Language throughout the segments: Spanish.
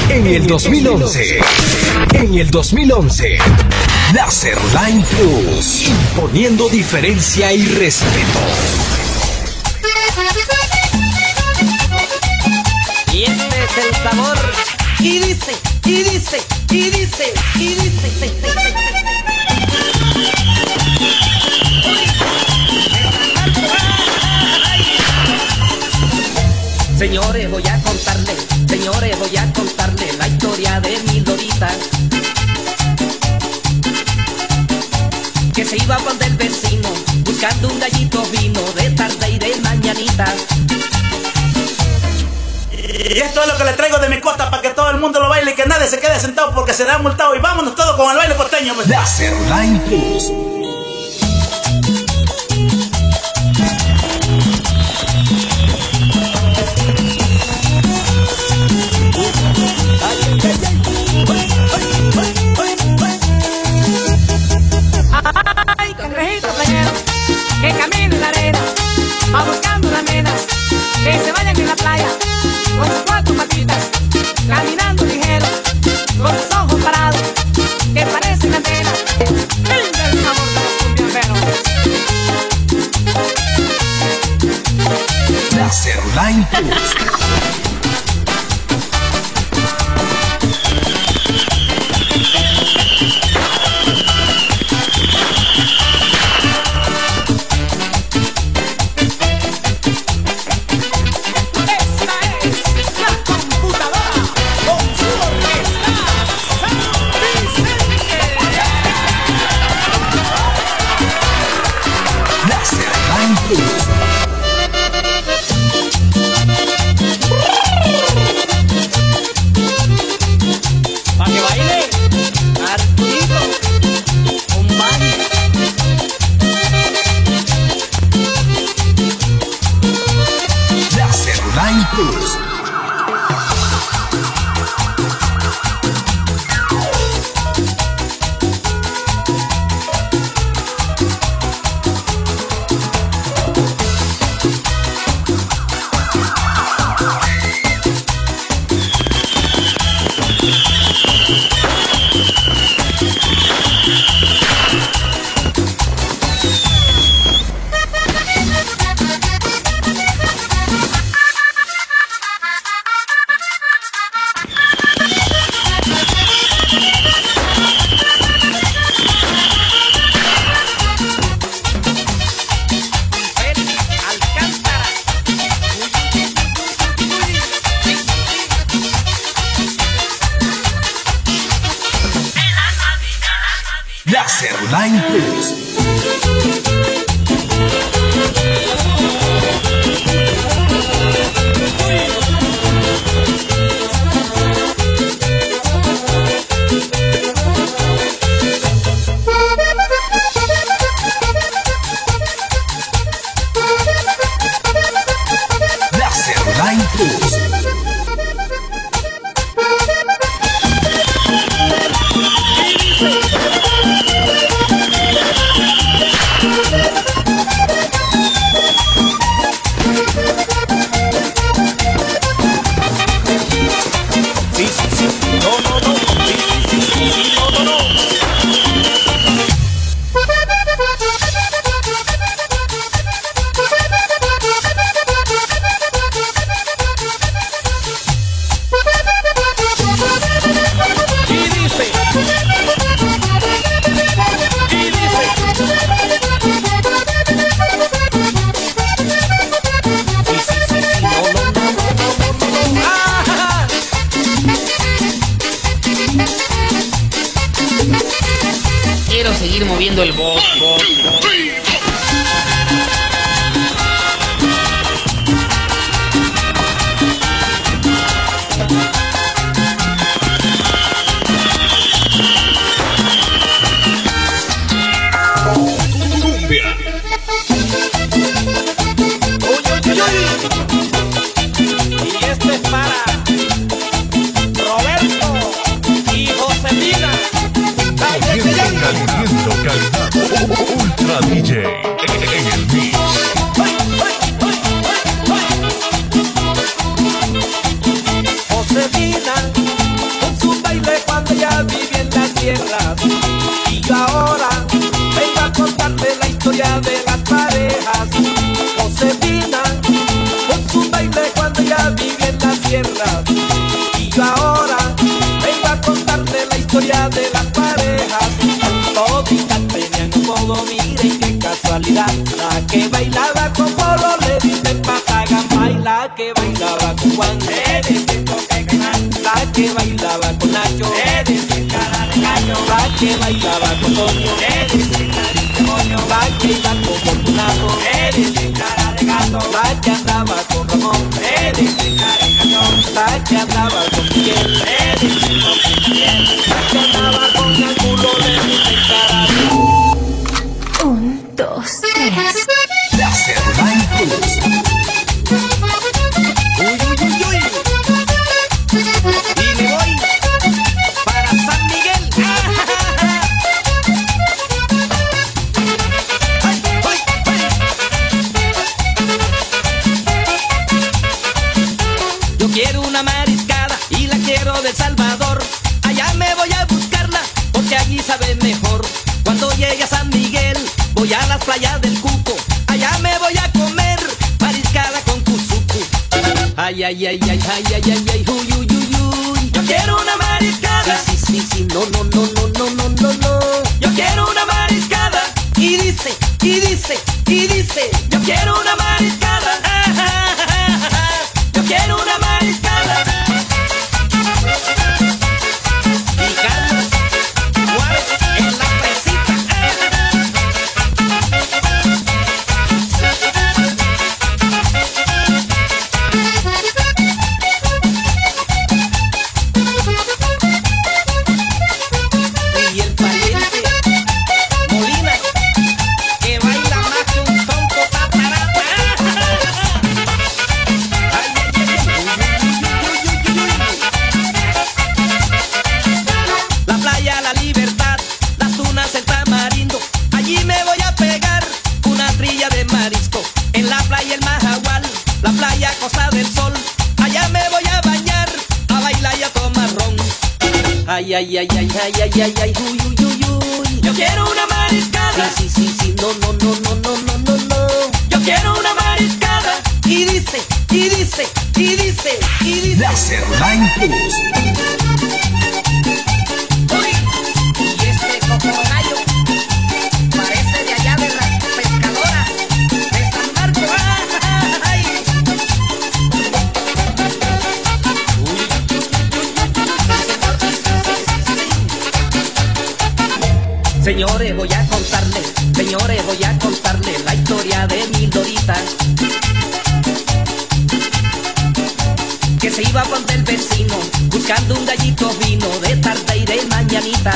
En el 2011, Laserline Plus, imponiendo diferencia y respeto. Y este es el sabor. Y dice. Señores, voy a contarle la historia de mi Lorita, que se iba con el vecino buscando un gallito vino de tarde y de mañanita. Y esto es lo que le traigo de mi costa para que todo el mundo lo baile y que nadie se quede sentado porque será multado. Y vámonos todos con el baile costeño, pues. Laserline Plus. Ay, cangrejito playero, que camina en la arena, va buscando la mena, que se vayan en la playa, con sus cuatro patitas, caminando ligero, con sus ojos parados, que parecen antenas. Venga el sabor de los cumbiamberos. Laserline Plus. Pa' que baile Arturito con Mari. Laserline Plus. Laserline Plus. Laserline Plus. Quiero seguir moviendo el box. Cumbia. Y este es para Roberto y Josefina. Caliendo calidad. Ultra DJ en el mix. Josefina reglas. Y yo ahora vengo a contarte la historia de las parejas. Toditas tenían un modo, miren qué casualidad. La que bailaba con Polo le dicen Papagambay. La que bailaba con Juan le dicen Coquequenal. La que bailaba con Nacho le dicen Cara de Gallo. La que bailaba con Toño le dicen Nariz de Moño. La que iba con Fortunato le dicen Cara de Gato. La que andaba con Ramón le dicen Cara de Cañón. La que andaba con Miguel le dicen Miguel. La que andaba con Angulo le dicen Cara de Gato. 1, 2, 3. Laserline Plus. Y me voy para San Miguel. ¡Ay, ay, ay! Yo quiero una mariscada y la quiero de Salvador. Allá me voy a buscarla porque allí sabe mejor. Cuando llegue a San Miguel voy a las playas del Cuco. Allá me voy a comer mariscada con cuzucu. Ay, ay, ay, ay, ay, ay, ay, ay, uy, uy, uy, uy. Yo quiero una mariscada. Sí, sí, sí, sí, no, no, no, no, no, no, no, no. Yo quiero una mariscada. Y dice, y dice, y dice. Yo quiero una mariscada. Yo quiero una mariscada. Y Carlos Juárez en la presita. Y el pariente Molina, que baila más que un tronco taparata. Ay, ay, ay, la playa La Libertad, las dunas el Tamarindo. Allí me voy a pegar una trilla de marisco. En la playa El Majagual, la playa Costa del Sol. Allá me voy a bañar, a bailar y a tomar ron. Ay, ay, ay, ay, ay, ay, ay, ay, uy, uy, uy, uy. Yo quiero una mariscada. Sí, sí, sí, sí, no, no, no, no, no, no, no, no. Yo quiero una mariscada. Y dice, y dice, y dice, y dice. Laserline Plus. Uy, y este cocorgallo parece de allá de las pescadoras de San Marcos. Ay. Señores, voy a contarle, señores, voy a contarle la historia de mi Dorita, que se iba con el vecino buscando un gallito vino de tarde y de mañanita.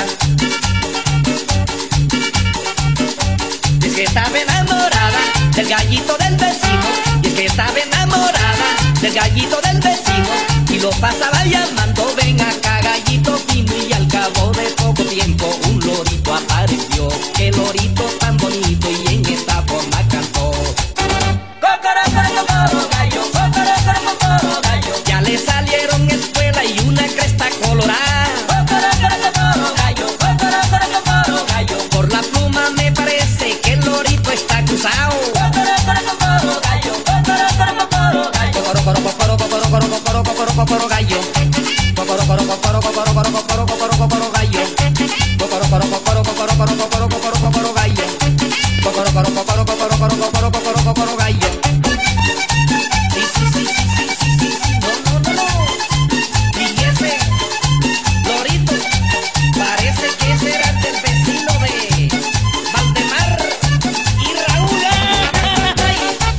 Es que estaba enamorada del gallito del vecino, y es que estaba enamorada del gallito del vecino, y lo pasaba llamando, ven acá gallito fino, y al cabo de poco tiempo un lorito apareció, qué lorito tan bonito, y en esta forma cantó. Cocorocoro gallo, cocorocoro gallo, ya le salieron espuela y una cresta colorada. Cocorocoro gallo, cocorocoro gallo, por la pluma me parece que el lorito está cruzado. Cocorocoro gallo, cocorocoro gallo, cocorocoro gallo, cocorocoro gallo, cocorocoro gallo. Sí, sí, sí, sí, sí, sí, sí, sí, no, no, no, no. Y ese lorito parece que será del vecino de Valdemar y Raúl. Ay.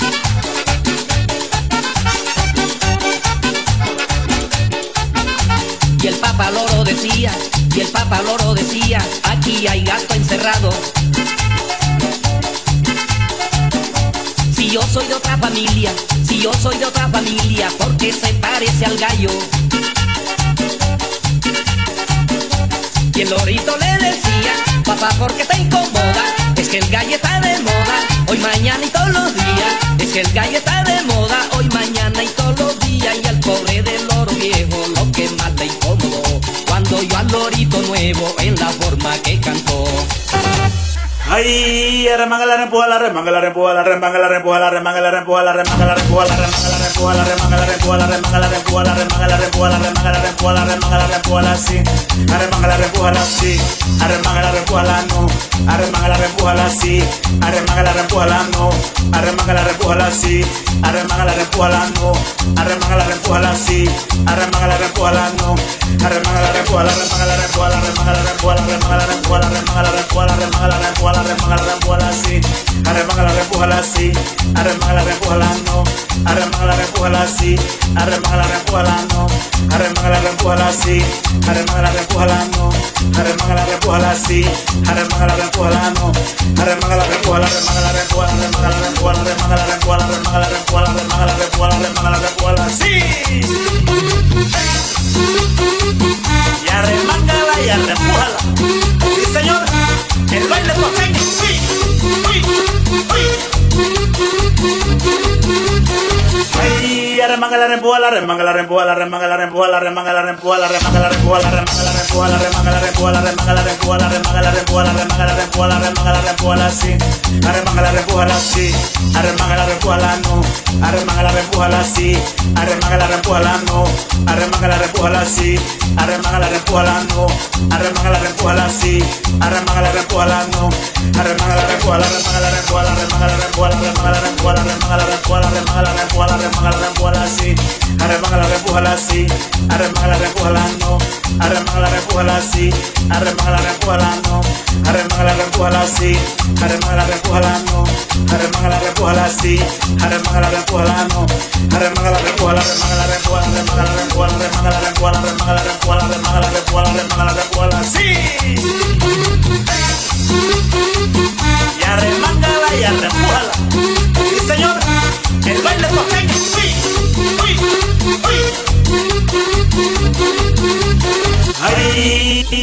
Y el Papa Loro decía, y el Papa Loro decía, aquí hay gato encerrado. Si yo soy de otra familia, si yo soy de otra familia, porque se parece al gallo. Y el lorito le decía, papá, ¿por qué te incomoda? Es que el gallo está de moda, hoy, mañana y todos los días. Es que el gallo está de moda, hoy, mañana y todos los días. Y al pobre del loro viejo lo que más le incomodó, cuando yo al lorito nuevo en la forma que cantó. Ay, remanga la rempuja la remanga la rempuja la remanga la rempuja la remanga la rempuja la remanga la rempuja la remanga la rempuja la remanga la rempuja la remanga la rempuja la remanga la rempuja la remanga la rempuja la rempuja la sí, remanga la rempuja la sí, remanga la rempuja la no, remanga la rempuja la sí, remanga la rempuja la no, remanga la rempuja la sí, remanga la rempuja la no, remanga la rempuja la sí, remanga la rempuja la no, remanga la rempuja la remanga la rempuja la remanga la rempuja la remanga la rempuja la remanga la rempuja la remanga la rempuja la remanga la rempuja la sí, remanga la rempuja la sí, remanga la rempuja la no, remanga la rempuja la sí, remanga la rempuja la no, remanga la rempuja la sí, remanga la rempuja la no, remanga la rempuja la sí, remanga la rempuja la no, remanga la rempuja la remanga la rempuja la remanga la rempuja la remanga la rempuja la remanga la rempuja la remanga la rempuja la remanga la rempuja la sí. Y arremángala y arrempújala. Sí, señor. El baile costeño. Uy, uy, uy. Ay, arremángala, arrempújala, arremángala, arrempújala, arremángala, arrempújala, arremángala, arrempújala, arremángala, arrempújala, arremángala, arrempújala, arremángala, arrempújala, arremángala, arrempújala, arremángala, arrempújala, arremángala, arrempújala, arremángala, arrempújala, sí. Arremángala, arrempújala, sí. Arremángala, arrempújala, no. Arremángala, arrempújala, sí. Arremángala, arrempújala, no. Arremángala, arrempújala, sí. Arremángala, arrempújala, no. Arremángala, arrempújala, sí. Arremángala, arrempújala, no. Arremángala, arrempújala, arremángala, arrempújala, arremángala, arrempújala, arremángala, arrempújala, arremángala, arrempújala, arremángala, arrempújala, arremángala, arrempújala, sí. Arremángala, arrempújala, sí. Arremángala, arrempújala, no. Arremángala, arrempújala, sí. Arremángala, arrempújala, no. Arremángala, arrempújala, sí. Arremángala, arrempújala, no. Arremángala, arrempújala, sí. Arremángala, arrempújala, no. Arremángala, arrempújala, arremángala, arrempújala, arremángala, arrempújala, arremángala, arrempújala, arremángala, arrempújala, arremángala, arrempújala, arremángala, arrempújala, sí. Y arremángala y arrempújala. Sí, señor. El baile costeño. Uy, uy, uy. Ay.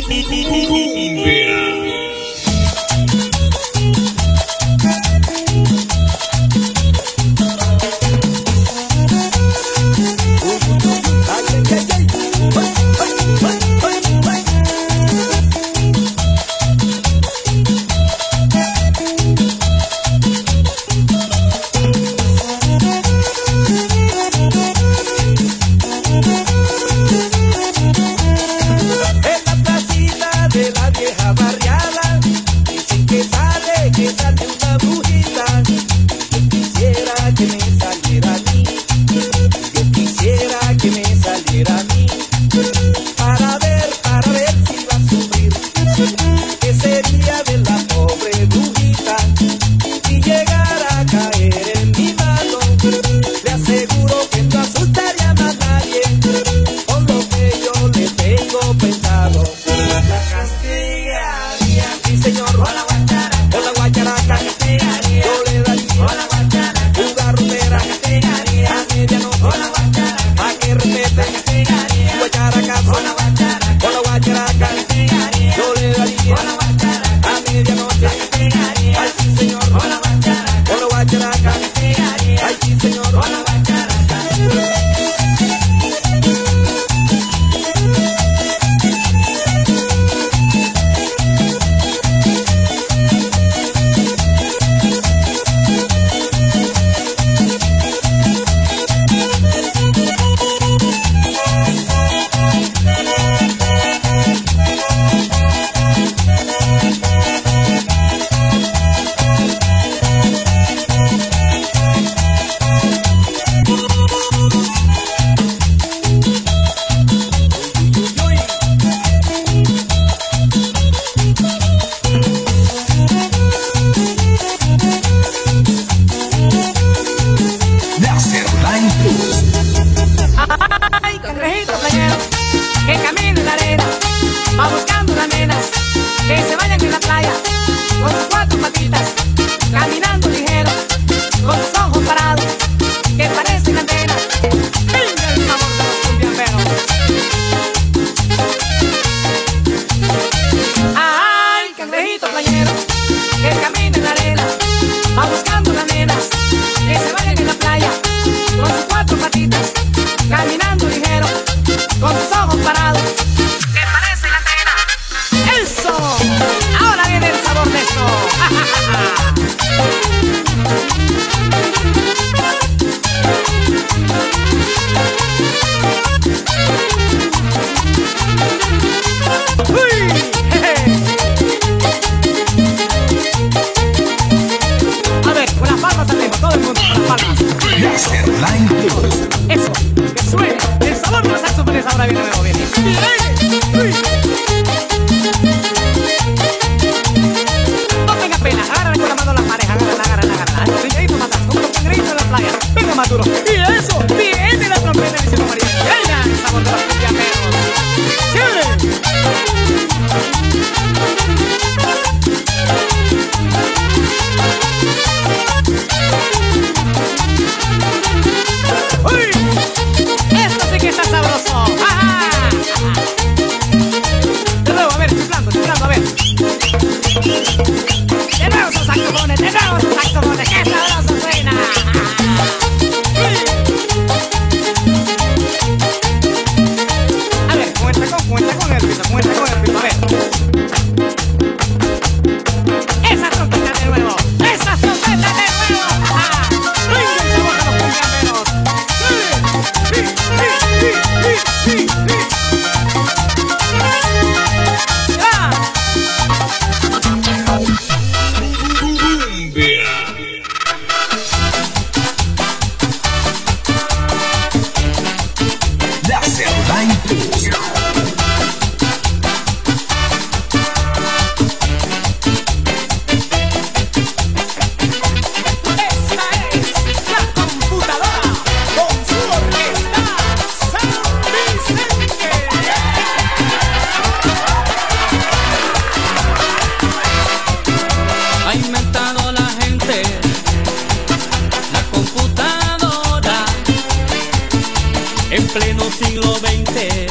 En pleno siglo XX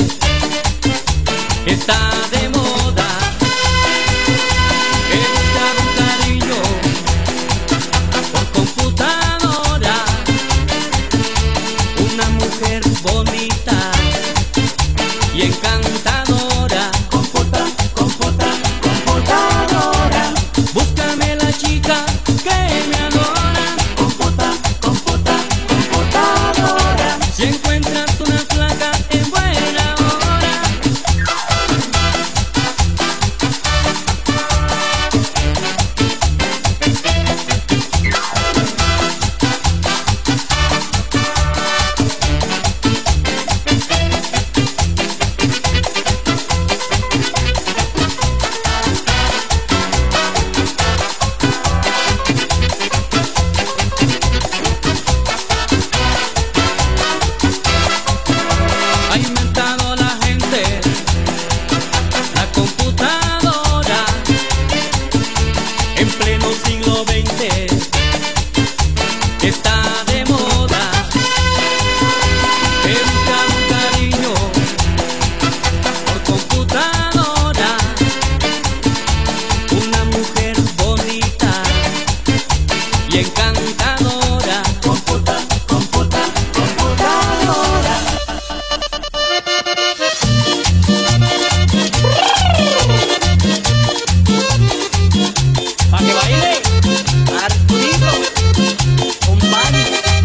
está de moda el buscar un cariño por computadora. Una mujer bonita y encantadora. Computadora. Búscame la chica que me adora. Computadora. Si encuentras una flaca en buena hora. Ha inventado la gente la computadora. En pleno siglo XX está de moda el buscar un cariño por computadora. Una mujer bonita y encantadora. Computadora. Pa' que baile Arturito con Manny.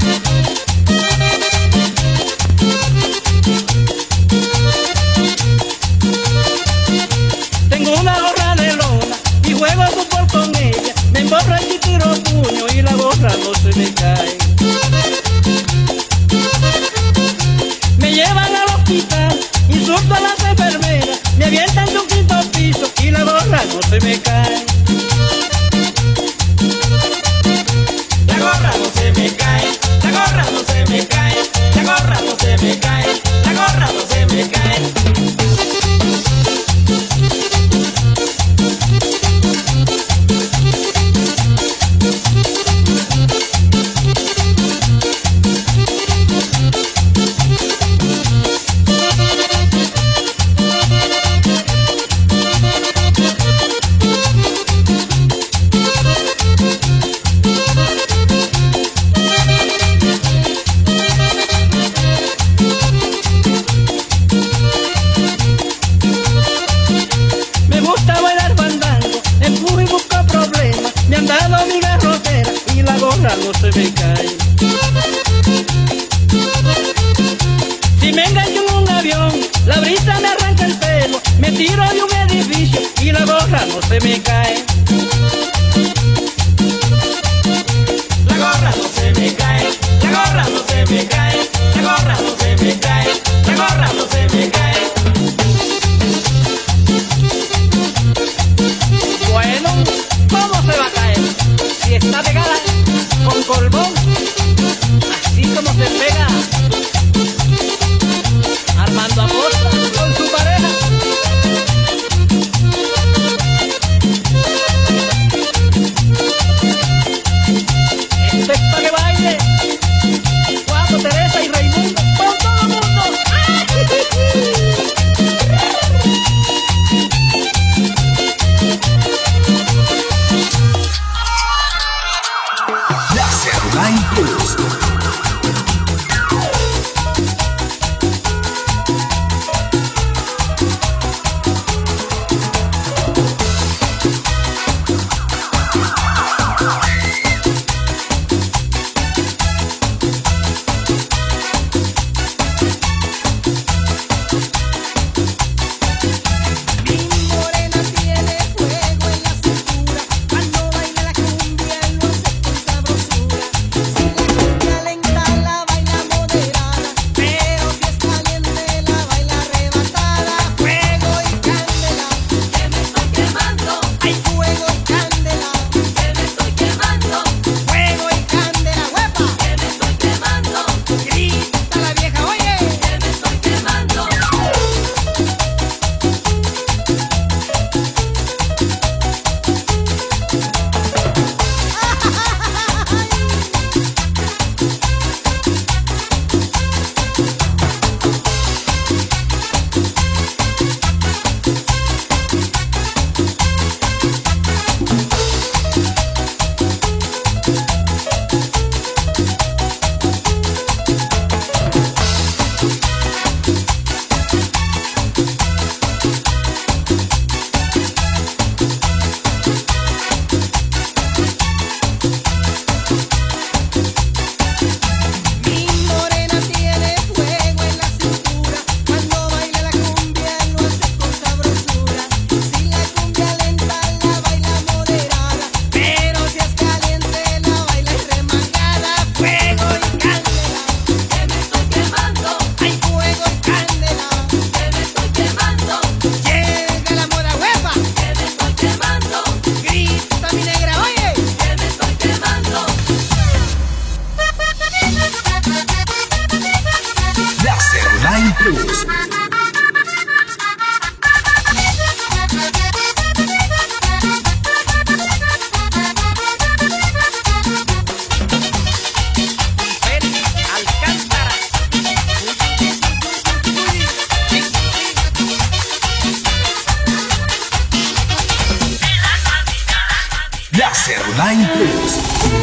Tengo una gorra de lona y juego fútbol con ella. Me emborracho y tiro puño y la gorra no se me cae. Me llevan al hospital, insulto a las enfermeras, me avientan de un quinto piso y la gorra no se me cae. La gorra no se me cae, la gorra no se me cae, la gorra no se me cae, la gorra no se me cae. Me gusta bailar fandango, empujo y busco problemas. Me han dado mi garrotera y la gorra no se me cae. Si me engancho en un avión, la brisa me arranca el pelo. Me tiro de un edificio y la gorra no se me cae. La gorra no se me cae, la gorra no se me cae, la gorra no se me cae, la gorra no se me cae. Bueno, ¿cómo se va a caer? Si está pegada con colbón, así como se pega Armando Acosta con su pareja. Láser Line Plus. Láser Line Plus.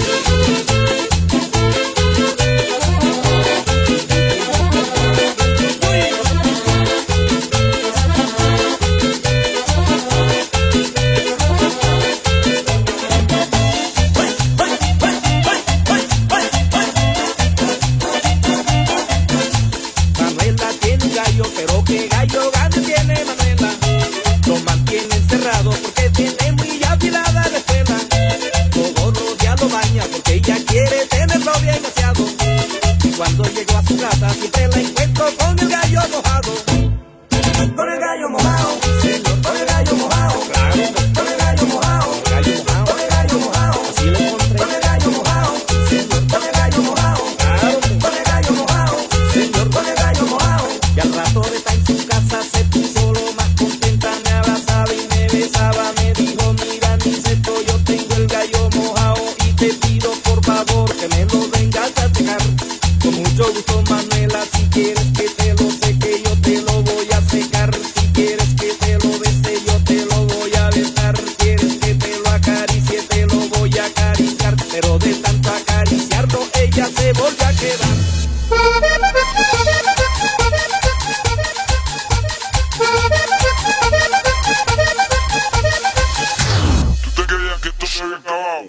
Manuela tiene un gallo, pero qué gallo grande tiene Manuela. Lo mantiene encerrado porque tiene muy afilada la espuela. Todos los días lo baña porque ella quiere tenerlo bien aseado. Y cuando llego a su casa siempre la encuentro con el gallo mojado. Con el gallo mojado, señor, con el gallo mojado. Claro, con el gallo mojado, con el gallo mojado. Así lo encontré. Con el gallo mojado, señor, con el gallo mojado. Claro, con el gallo mojado, señor, con el gallo mojado. Y al rato de estar en su casa se puso lo más contenta, me abrazaba y me besaba, me dijo, mira Niceto, yo tengo el gallo mojado y te pido por favor que me lo vengas a secar. Con mucho gusto Manuela, si quieres que te lo seque yo te lo voy a secar. Si quieres que te lo bese yo te lo voy a besar. Quieres que te lo acaricie te lo voy a acariciar. Pero de tanto acariciarlo ella se volvió a quedar. ¿Tú te creías que esto se había acabado?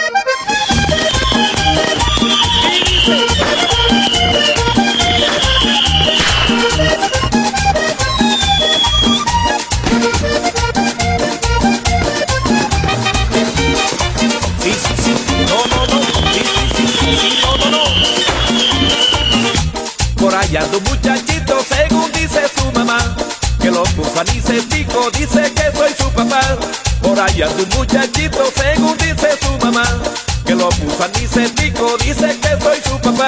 Sí, sí, sí, no, no, no, sí, sí, sí, sí, sí, no, no, no. Por allá tu muchachito, según dice su mamá, que lo puso a Nicetico, dice que soy su papá. Por allá tu muchachito, según dice su mamá, que lo puso a Nicetico, dice que soy su papá.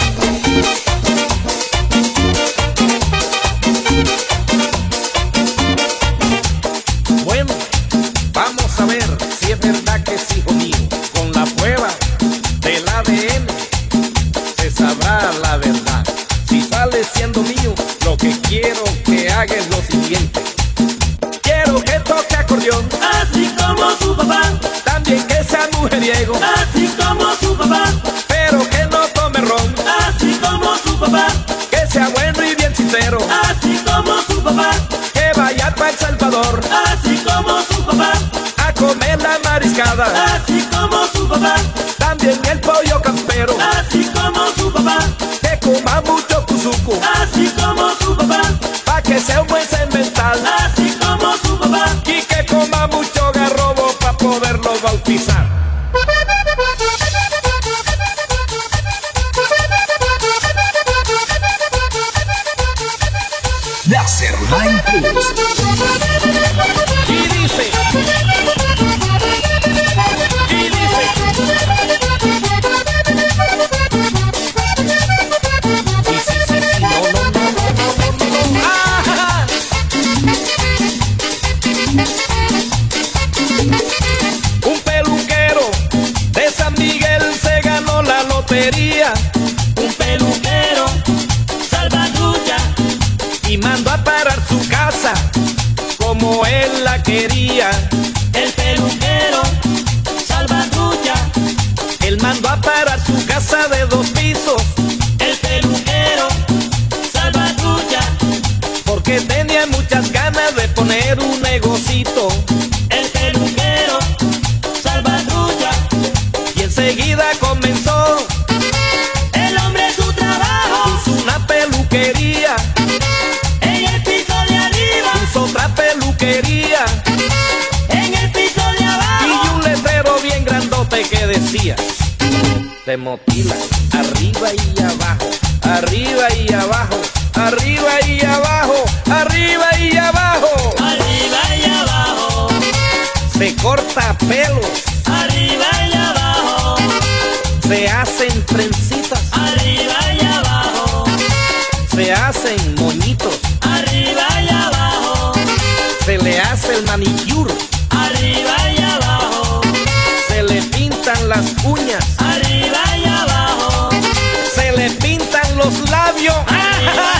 Bueno, vamos a ver si es verdad que es hijo mío. Con la prueba del ADN se sabrá la verdad. Si sale siendo mío, lo que quiero que haga es lo siguiente. Quiero que toque acordeón, Así como su papá, también que sea mujeriego, así como su papá, pero que no tome ron, así como su papá, que sea bueno y bien sincero, así como su papá, que vaya para El Salvador así como su papá, a comer la mariscada, así como su papá, también el pollo campero, así como su papá, que coma mucho cuzuco, así como su papá, pa' que sea un buen cemental, así como su papá. y que coma mucho garrobo pa' poderlo bautizar. Láser Line Plus. Y dice, sí, sí, sí, sí, no, no, no, no, no, no, no. ¡Ah! Un peluquero de San Miguel se ganó la lotería Un peluquero, salvatrucha, y mandó a parar su casa como él la quería. el peluquero, salvatrucha, Él mandó a parar su casa de 2 pisos el peluquero, salvatrucha, porque tenía muchas ganas de poner un negocito. el peluquero, salvatrucha, Y enseguida comenzó, el hombre su trabajo, puso una peluquería, en el piso de arriba, puso otra peluquería en el piso de y abajo, un letrero bien grandote que decía: te motila, arriba y abajo, arriba y abajo, arriba y abajo, arriba y abajo. arriba y abajo, Se corta pelos, arriba y abajo, se hacen trencitas, arriba y abajo, se le hacen moñitos, arriba y abajo, se le hace el manicure, arriba y abajo, se le pintan las uñas, arriba y abajo, se le pintan los labios. arriba